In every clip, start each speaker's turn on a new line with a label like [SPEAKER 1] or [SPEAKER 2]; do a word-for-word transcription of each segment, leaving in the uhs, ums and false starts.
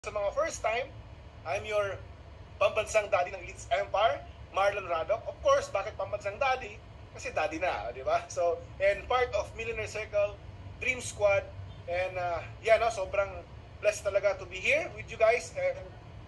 [SPEAKER 1] Sa mga first time, I'm your pambansang daddy ng Elites Empire, Marlon Radok. Of course, bakit pambansang daddy? Kasi daddy na, di ba? So, and part of Millionaire Circle, Dream Squad, and uh, yeah, no, sobrang blessed talaga to be here with you guys. And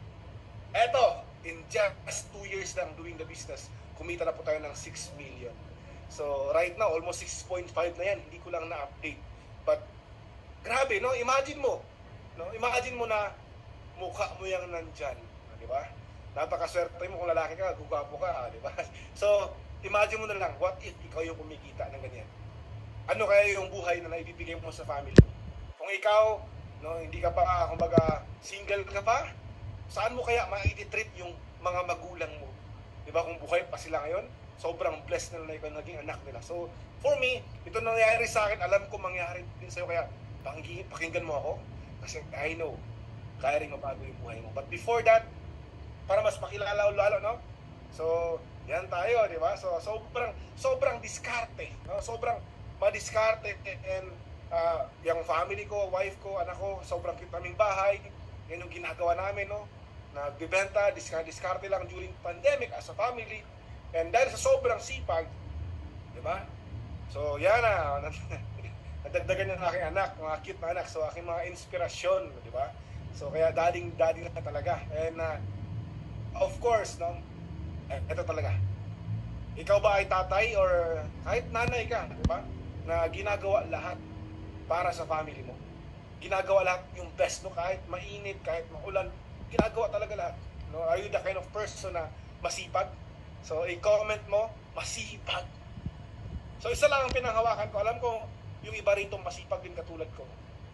[SPEAKER 1] eto, in just two years lang doing the business, kumita na po tayo ng six million. So, right now, almost six point five na yan. Hindi ko lang na-update. But, grabe, no? Imagine mo, no? Imagine mo na mukha mo yung nandyan, di ba? Napakaswerte mo kung lalaki ka, gugapo ka, di ba? So, imagine mo na lang, what if ikaw yung kumikita ng ganyan? Ano kaya yung buhay na naibibigay mo sa family mo? Kung ikaw, no, hindi ka pa, kumbaga, single ka pa, saan mo kaya ma-treat yung mga magulang mo? Di ba, kung buhay pa sila ngayon, sobrang blessed na na ikaw naging anak nila. So, for me, ito nangyayari sa akin, alam ko mangyayari din sa'yo, kaya pakinggan mo ako, kasi I know, kaya rin mabago yung buhay mo. But before that, para mas makilala lalo, no? So, yan tayo, di ba? So, sobrang, sobrang diskarte, no? Sobrang madiskarte, and uh, yung family ko, wife ko, anak ko, sobrang cute naming bahay. Yan yung ginagawa namin, no? Nagbibenta, diskarte lang during pandemic as a family. And dahil sa sobrang sipag, di ba? So, yan na. Nadagdagan yung aking anak, mga cute na anak. So, aking mga inspirasyon, di ba? So, kaya dading daddy na talaga. And, uh, of course, no, eh, ito talaga. Ikaw ba ay tatay or kahit nanay ka, di ba? Na ginagawa lahat para sa family mo. Ginagawa lahat yung best, no? Kahit mainit, kahit maulan, ginagawa talaga lahat. No? Are you the kind of person na masipag? So, i-comment mo, masipag. So, isa lang ang pinanghawakan ko. Alam ko, yung iba rin itong masipag din katulad ko.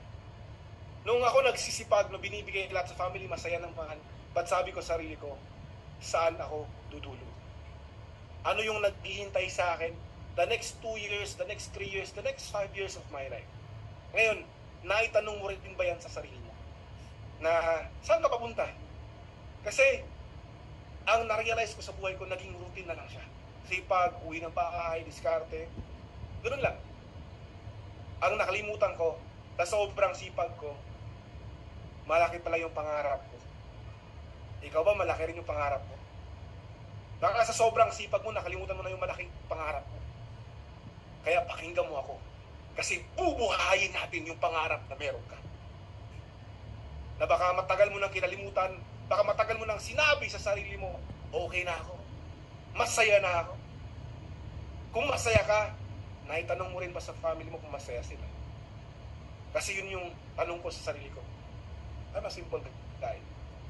[SPEAKER 1] Nung ako nagsisipag, no, binibigay lahat sa family, masaya naman. But sabi ko sa sarili ko, saan ako dudulo? Ano yung naghihintay sa akin the next two years, the next three years, the next five years of my life? Ngayon, naitanong mo rin ba yan sa sarili mo? Na saan ka papunta? Kasi, ang na-realize ko sa buhay ko, naging routine na lang siya. Sipag, uwi ng bahay, diskarte. Ganun lang. Ang nakalimutan ko, sa sobrang sipag ko, malaki pala yung pangarap ko. Ikaw ba malaki rin yung pangarap mo? Baka sa sobrang sipag mo, nakalimutan mo na yung malaking pangarap mo. Kaya pakinggan mo ako. Kasi bubuhayin natin yung pangarap na meron ka. Na baka matagal mo nang kinalimutan, baka matagal mo nang sinabi sa sarili mo, okay na ako. Masaya na ako. Kung masaya ka, naitanong mo rin ba sa family mo kung masaya sila? Kasi yun yung tanong ko sa sarili ko. I'm a simple guy.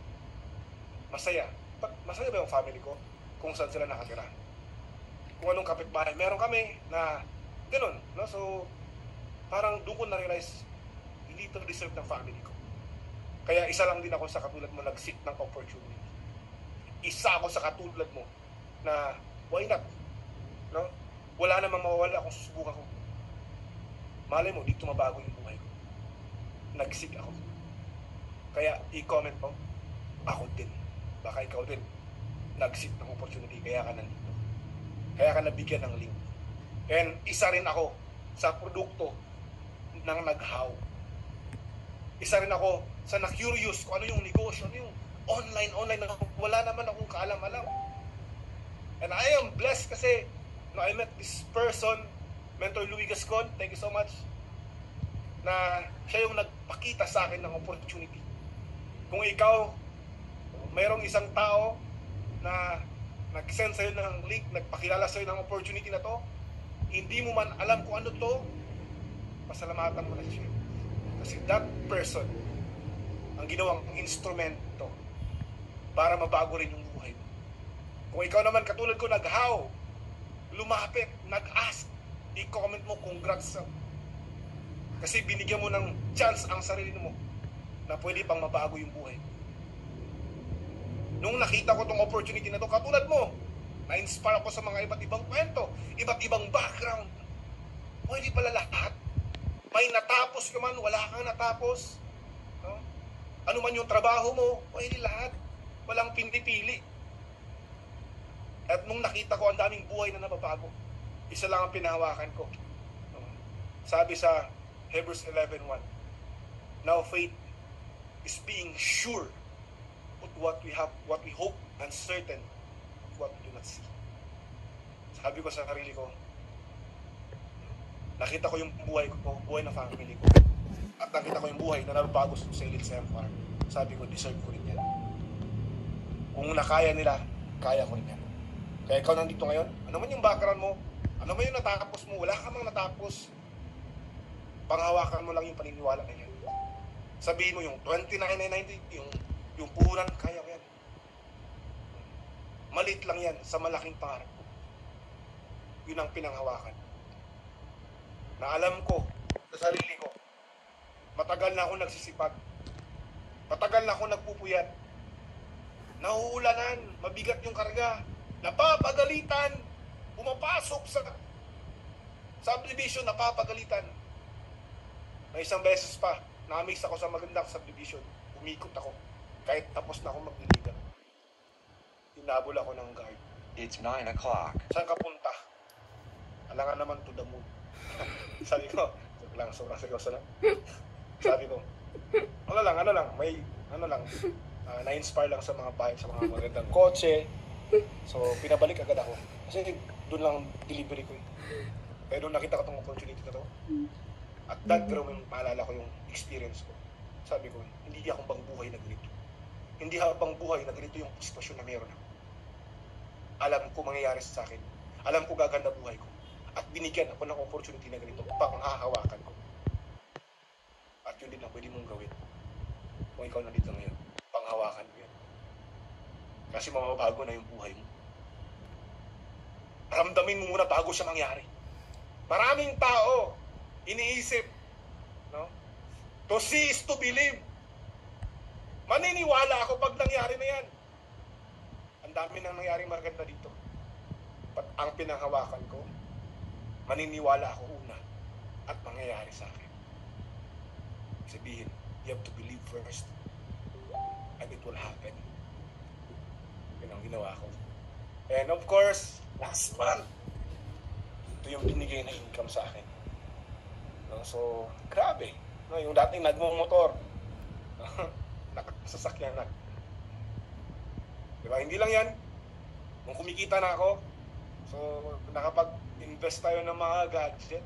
[SPEAKER 1] Masaya. Masaya ba yung family ko kung saan sila nakatira? Kung anong kapitbahay. Meron kami na ganun. No? So, parang doon ko na-realize, hindi ito deserve ng family ko. Kaya isa lang din ako sa katulad mo nag-seek ng opportunity. Isa ako sa katulad mo na why not? No? Wala namang mawawala kung susubukan ko. Malay mo, dito mabago yung buhay ko. Nag-seek ako. Kaya i-comment mo, ako din. Baka ikaw din. Nag-seek ng opportunity, kaya ka nandito. Kaya ka nabigyan ng link. And isa rin ako sa produkto ng nag-how. Isa rin ako sa na-curious kung ano yung negosyo, ano yung online, online na wala naman akong kaalam-alam. And I am blessed kasi no, I met this person, Mentor Louis Gascon, thank you so much, na siya yung nagpakita sa akin ng opportunity. Kung ikaw, mayroong isang tao na nag-send sa'yo ng link, nagpakilala sa'yo ng opportunity na to, hindi mo man alam kung ano to, pasalamatan mo na siya. Kasi that person, ang ginawang instrumento para mabago rin yung buhay mo. Kung ikaw naman katulad ko, nag-how, lumapit, nag-ask, i-comment mo, congrats. Kasi binigyan mo ng chance ang sarili mo na pwede pang mabago yung buhay. Nung nakita ko tong opportunity na to, katulad mo, na-inspire ako sa mga iba't ibang kwento, iba't ibang background. Pwede pala lahat. May natapos ka man, wala kang natapos. No? Ano man yung trabaho mo, pwede lahat. Walang pindi-pili. At nung nakita ko ang daming buhay na nababago, isa lang ang pinahawakan ko. No? Sabi sa Hebrews eleven one, now faith is being sure of what we have, what we hope, and certain of what we do not see. Sabi ko sa sarili ko, nakita ko yung buhay ko, buhay ng family ko. At nakita ko yung buhay na nababago sa Elites Empire. Sabi ko, deserve ko rin yan. Kung nakaya nila, kaya ko rin yan. Kaya ikaw nandito ngayon, ano man yung background mo, ano man yung natapos mo, wala ka mang natapos, panghawakan mo lang yung paniniwala na yan. Sabihin mo yung twenty-nine ninety, yung, yung puhunan, kaya ko yan. Malit lang yan sa malaking pangarap ko. Yun ang pinanghawakan. Na alam ko, sa sarili ko, matagal na ako nagsisipag. Matagal na ako nagpupuyat. Nahuhulanan, mabigat yung karga. Napapagalitan, pumapasok sa subdivision, napapagalitan. May isang beses pa, na-miss ako sa magandang subdivision. Umikot ako. Kahit tapos na ako magliligaw. Tinabol ako ng guard.
[SPEAKER 2] It's nine o'clock.
[SPEAKER 1] Saan ka punta? Alangan naman to the moon. Sabi ko, lang, sobrang seryoso na. Sabi ko, ano lang, ano lang, may, ano lang, uh, na-inspire lang sa mga bahay, sa mga magandang kotse. So, pinabalik agad ako. Kasi doon lang delivery ko eh. Kaya doon nakita ko itong opportunity na to. At that pero yung maalala ko yung experience ko. Sabi ko, hindi akong bang buhay na ganito. Hindi habang buhay na ganito yung sitwasyon na meron ako. Alam ko mangyayari sa akin. Alam ko gaganda buhay ko. At binigyan ako ng opportunity na ganito upang hahawakan ko. At yun din ang pwede mong gawin. Kung ikaw nandito ngayon, panghawakan mo yan. Kasi mababago na yung buhay mo. Ramdamin mo muna bago siya mangyari. Maraming tao, iniisip, no? To see is to believe. Maniniwala ako pag nangyari na yan. Ang dami nang nangyaring maganda dito. But ang pinanghawakan ko, maniniwala ako una at mangyayari sa akin. Sabihin, you have to believe first and it will happen. Yun ang ginawa ko. And of course, last month, ito yung binigay na income sa akin. No? So, grabe. No? Yung dating nagmumotor, nakasasakyan na. Diba? Hindi lang yan. Kung kumikita na ako, so nakapag-invest tayo ng mga gadget.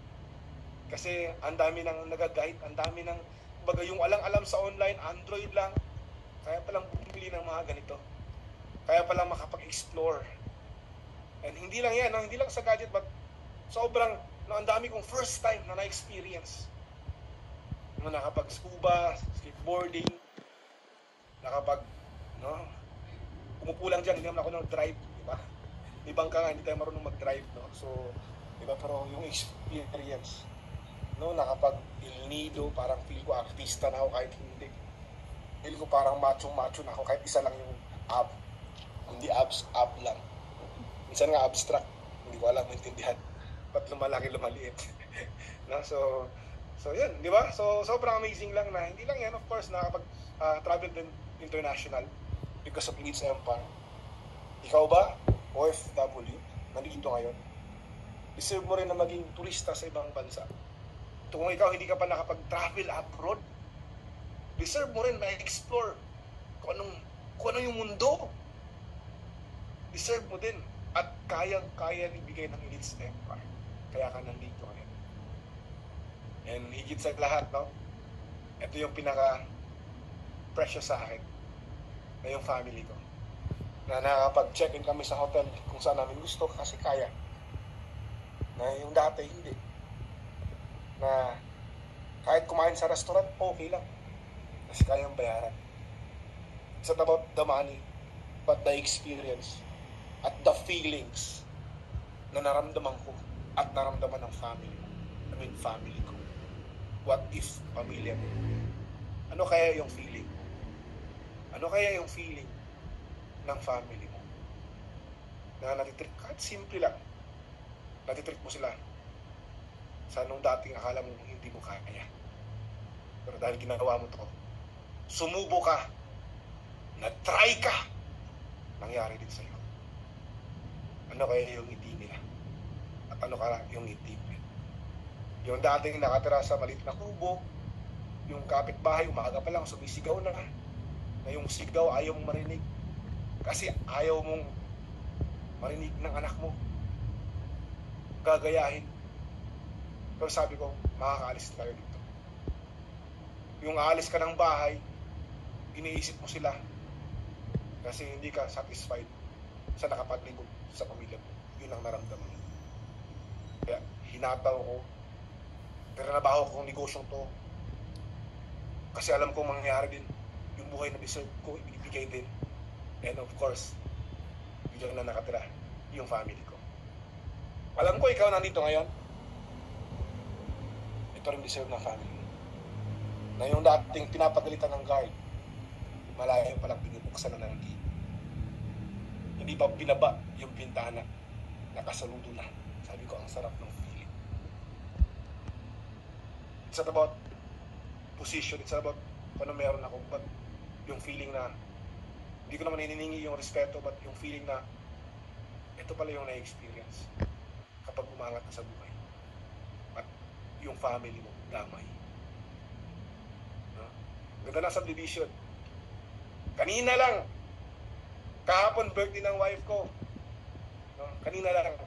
[SPEAKER 1] Kasi ang dami nang nag-guide, ang dami nang, baga yung alang-alam sa online, Android lang. Kaya palang bumili ng mga ganito. Kaya palang makapag-explore. And hindi lang yan, no? Hindi lang sa gadget, but sobrang, no, ang dami kong first time na na-experience. No, nakapag-scuba, skateboarding, nakapag, no, umupo lang dyan, hindi naman ako nag-drive, di ba? Ibang ka nga, hindi tayo marunong mag-drive, no? So, di ba, pero yung experience, no, nakapag-El Nido, parang feel ko artista na ako kahit hindi. Feel ko parang macho-macho na ako kahit isa lang yung ab. Hindi abs, ab lang. Minsan nga abstract, hindi ko alam maintindihan. Ba't lumalaki, lumaliit? No? So, so yun, di ba? So, sobrang amazing lang na, hindi lang yan, of course, nakapag-travel uh, din international because of Elites Empire. Ikaw ba, O F W, nandito ngayon, deserve mo rin na maging turista sa ibang bansa. Kung ikaw hindi ka pa nakapag-travel abroad, deserve mo rin ma-explore kung anong, kung ano yung mundo. Deserve mo din. At kayang-kaya ibigay ng Elites Empire. Kaya ka nandito ngayon. And higit sa lahat, no? Ito yung pinaka-precious sa akin. Na yung family ko. Na nakapag-check-in kami sa hotel kung saan namin gusto kasi kaya. Na yung dati, hindi. Na kahit kumain sa restaurant, okay lang. Kasi kayang bayaran. It's not about the money, but the experience at the feelings na naramdaman ko at naramdaman ng family. I mean, family ko. What if pamilya mo? Ano kaya yung feeling? Ano kaya yung feeling ng family mo? Na natitreat, kahit simple lang, natitreat mo sila sa nung dating akala mo hindi mo kaya. Pero dahil ginagawa mo to, sumubo ka, na-try ka, nangyari din sa'yo. Ano kaya yung ngiti nila? At ano kaya yung ngiti mo? Yung dating nakatira sa maliit na kubo, Yung kapitbahay, umaga pa lang, sumisigaw na. Na yung sigaw, ayaw mong marinig. Kasi ayaw mong marinig ng anak mo. Gagayahin. Pero sabi ko, makakaalis tayo dito. Yung aalis ka ng bahay, iniisip mo sila. Kasi hindi ka satisfied sa nakapaglibot sa pamilya mo. Yun ang naramdaman mo. Kaya hinataw ko, tinrabaho ko kong negosyong to. Kasi alam kong mangyayari din yung buhay na deserve ko, ibibigay din. And of course, yun na nakatira, yung family ko. Alam ko ikaw nandito ngayon, ito rin deserve ng family mo. Na yung dating pinapagalitan ng guard, malayo palang binubuksan na ng gate. Hindi pa binaba yung pintana, nakasaludo na. Sabi ko, ang sarap ng feeling. It's not about position, it's not about kung ano meron ako, but yung feeling na hindi ko naman hinihingi yung respeto, but yung feeling na ito pala yung na-experience kapag umangat ka sa buhay at yung family mo damay. No? Ganda ng subdivision. Kanina lang, kahapon birthday ng wife ko, no? Kanina lang,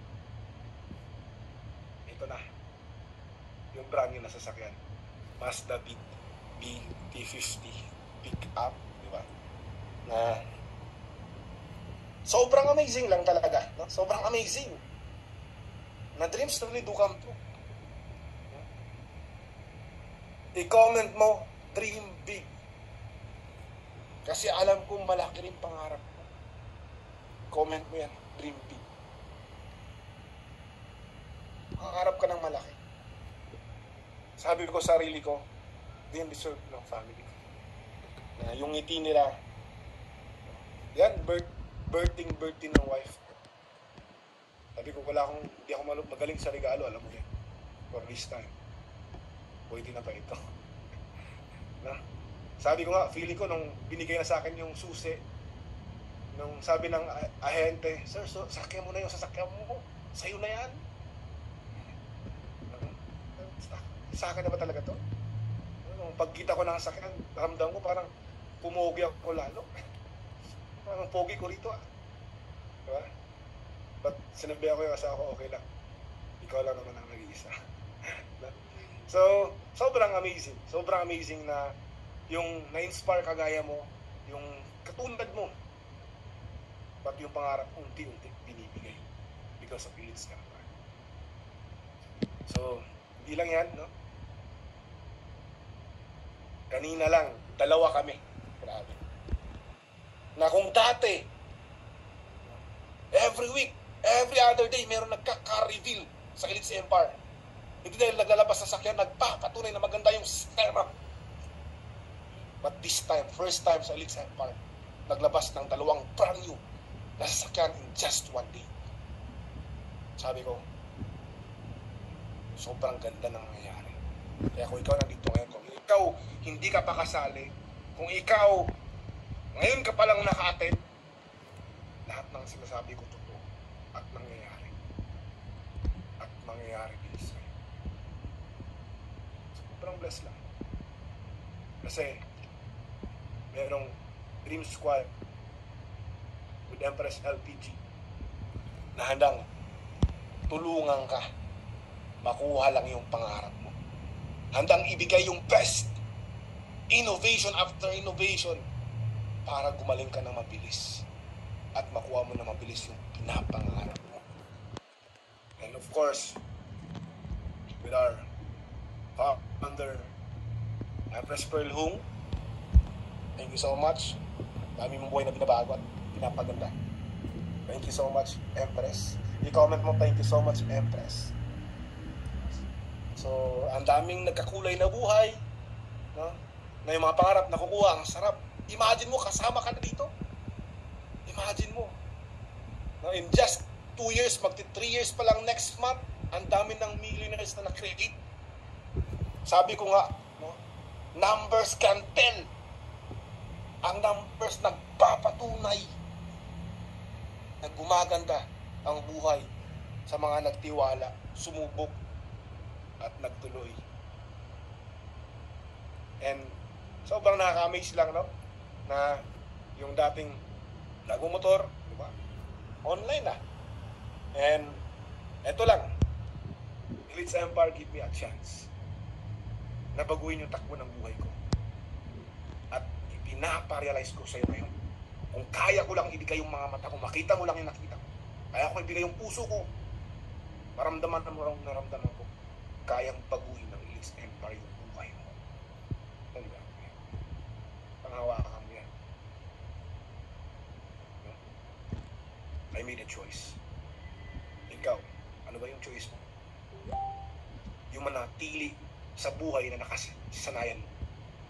[SPEAKER 1] ito na yung brand new na sasakyan, Mazda B T fifty pick up, di ba? Na sobrang amazing lang talaga, no? Sobrang amazing. Na dreams really do come true. No? I-comment mo, dream big. Kasi alam kong malaki rin pangarap mo. Comment mo yan, dream big. Pangarap ka ng malaki. Sabi ko sa sarili ko, din deserve ng family. Na yung ngiti nila, yan, birth, birthing, birthing ng wife ko. Sabi ko, wala akong, di ako magaling sa regalo, alam mo yan. For this time. Pwede na pa ito. Na? Sabi ko nga, feeling ko, nung binigay na sa akin yung susi, nung sabi ng ahente, sir, so, sakyan mo na yung sasakyan mo. Sa'yo na yan. Sa akin na ba talaga to? Nung pagkita ko ng sakyan, ramdam ko parang pumogi ako lalo. Parang pogi ko rito ah. Diba? But sinabi ako yung asawa ko, okay lang. Ikaw lang naman ang nag-iisa. So, sobrang amazing. Sobrang amazing na yung na-inspire kagaya mo, yung katulad mo, pati yung pangarap unti-unti binibigay because of Elite's Empire. So, hindi lang yan, no? Kanina lang, dalawa kami. Grabe. Na kung dati, every week, every other day, meron nagkaka-reveal sa Elite's Empire. Hindi dahil naglalabas sa sakyan, nagpapatunay na maganda yung sistema. But this time, first time sa Elite's Empire, naglabas ng dalawang brand new na sasakyan in just one day. Sabi ko, sobrang ganda ng nangyayari. Kaya kung ikaw nandito ngayon, kung ikaw hindi ka pa kasali, kung ikaw ngayon ka palang naka-attend, lahat ng sinasabi ko totoo at nangyayari. At mangyayari din sa'yo. Sobrang blessed lang. Kasi merong Dream Squad with Empress L P G na handang tulungan ka makuha lang yung pangarap mo. Handang ibigay yung best innovation after innovation para gumaling ka ng mabilis at makuha mo ng mabilis yung pinapangarap mo. And of course, with our founder, Empress Pearl Hung, thank you so much. Dami mong buhay na binabago at pinapaganda. Thank you so much, Empress. I-comment mo, thank you so much, Empress. So, ang daming nagkakulay na buhay, no? Na yung mga pangarap nakukuha, ang sarap. Imagine mo, kasama ka na dito. Imagine mo. No? In just two years, magti three years pa lang next month, ang dami ng millionaires na na-create. Sabi ko nga, no? Numbers can tell. Ang numbers nagpapatunay na gumaganda ang buhay sa mga nagtiwala, sumubok, at nagtuloy. And sobrang nakaka-amaze lang, no? Na yung dating nagmumotor, di ba? Online na. And eto lang, Elites Empire give me a chance na baguhin yung takbo ng buhay ko. At ipinaparealize ko sa'yo ngayon, kung kaya ko lang ibigay yung mga mata ko, makita mo lang yung nakita ko, kaya ko ibigay yung puso ko, maramdaman mo lang naramdaman ko, kayang baguhin ng Elites Empire yung buhay mo. Tanda mo yan. Panghawakan mo yan. I made a choice. Ikaw, ano ba yung choice mo? Yung manatili sa buhay na nakasanayan mo.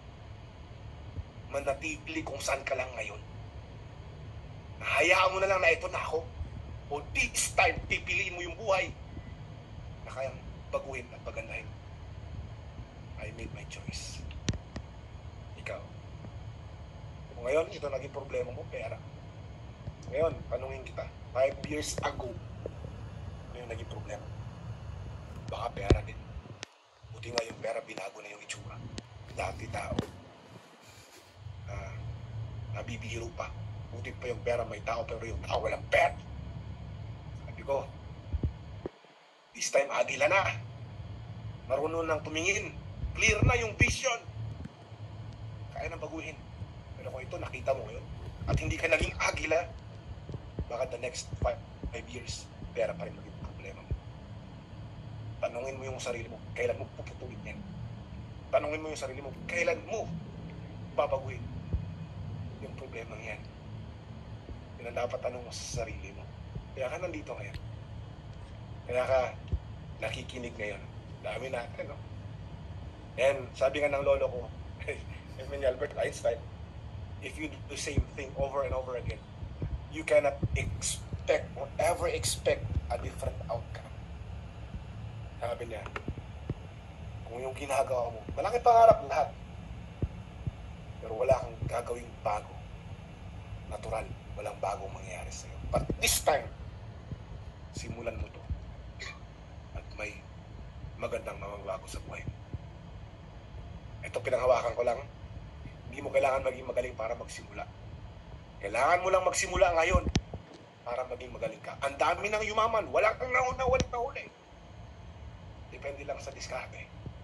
[SPEAKER 1] Manatili kung saan ka lang ngayon. Hayaan mo na lang na ito na ako. O this time, pipiliin mo yung buhay na kayang baguhin at pagandahin. I made my choice. Ikaw. Kung ngayon, ito naging problema mo, pera. Ngayon, tanungin kita, five years ago, ano yung naging problema? Baka pera din. Buti nga yung pera, binago na yung itsura. Dati tao. Uh, nabibihiro pa. Buti pa yung pera may tao, pero yung tao walang pera. Sabi ko, this time agila na. Marunong nang tumingin. Clear na yung vision. Kaya nang baguhin. Pero kung ito nakita mo ngayon, at hindi ka naging agila, baka the next five, five years, pera pa rin maging problema mo. Tanungin mo yung sarili mo, kailan mo puputulin yan? Tanungin mo yung sarili mo, kailan mo babaguhin yung problema yan? Yun ang dapat tanong mo sa sarili mo. Kaya ka nandito ngayon. Kaya ka nakikinig ngayon. Dami natin, no? And sabi nga ng lolo ko, I mean Albert Einstein, if you do the same thing over and over again, you cannot expect or ever expect a different outcome. Sabi niya, kung yung ginagawa mo, malaki pangarap lahat, pero wala kang gagawing bago. Natural, walang bagong mangyayari sa'yo. But this time, simulan mo to. At may magandang mamagbago sa buhay mo. Ito pinanghawakan ko lang. Hindi mo kailangan maging magaling para magsimula. Kailangan mo lang magsimula ngayon para maging magaling ka. Ang dami ng yumaman. Wala kang nauna, walang nahuli. Depende lang sa diskarte.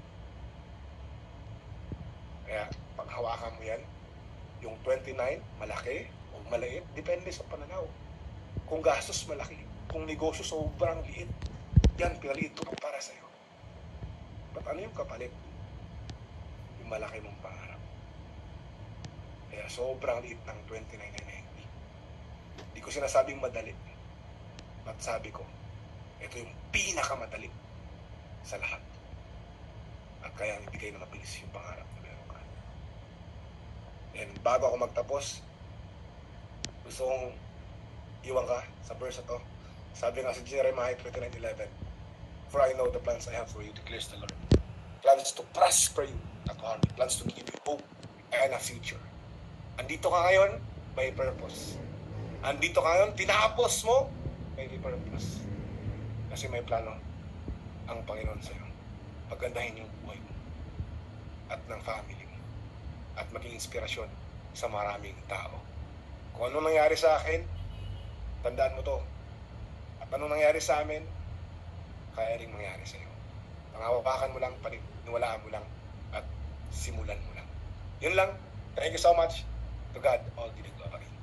[SPEAKER 1] Kaya, pag hawakan mo yan, yung twenty-nine, malaki o maliit, depende sa pananaw. Kung gastos, malaki. Kung negosyo, sobrang liit. Yan, pinaliit ko para sa'yo. But ano yung kapalit? Yung malaki mong pangarap. Kaya sobrang liit ng twenty-nine and ninety. Hindi ko sinasabing madali. But sabi ko, ito yung pinakamadali sa lahat. At kaya ibigay na mabilis yung pangarap na meron ka. And bago ako magtapos, gusto kong iwan ka sa verse na to. Sabi nga sa Jeremiah twenty-nine eleven, for I know the plans I have for you, declares the Lord. Plans to prosper you, not to harm you. Plans to give you hope and a future. Andito ka ngayon, may purpose. Andito ka ngayon, tinapos mo, may purpose. Kasi may plano ang Panginoon sa'yo. Pagandahin yung buhay mo at ng family mo at maging inspirasyon sa maraming tao. Kung ano nangyari sa akin, tandaan mo to. At ano nangyari sa amin, kaya rin mangyari sa'yo. Pangawapakan mo lang, paniniwalaan mo lang, at simulan mo lang. Yun lang. Thank you so much. To God, all the glory.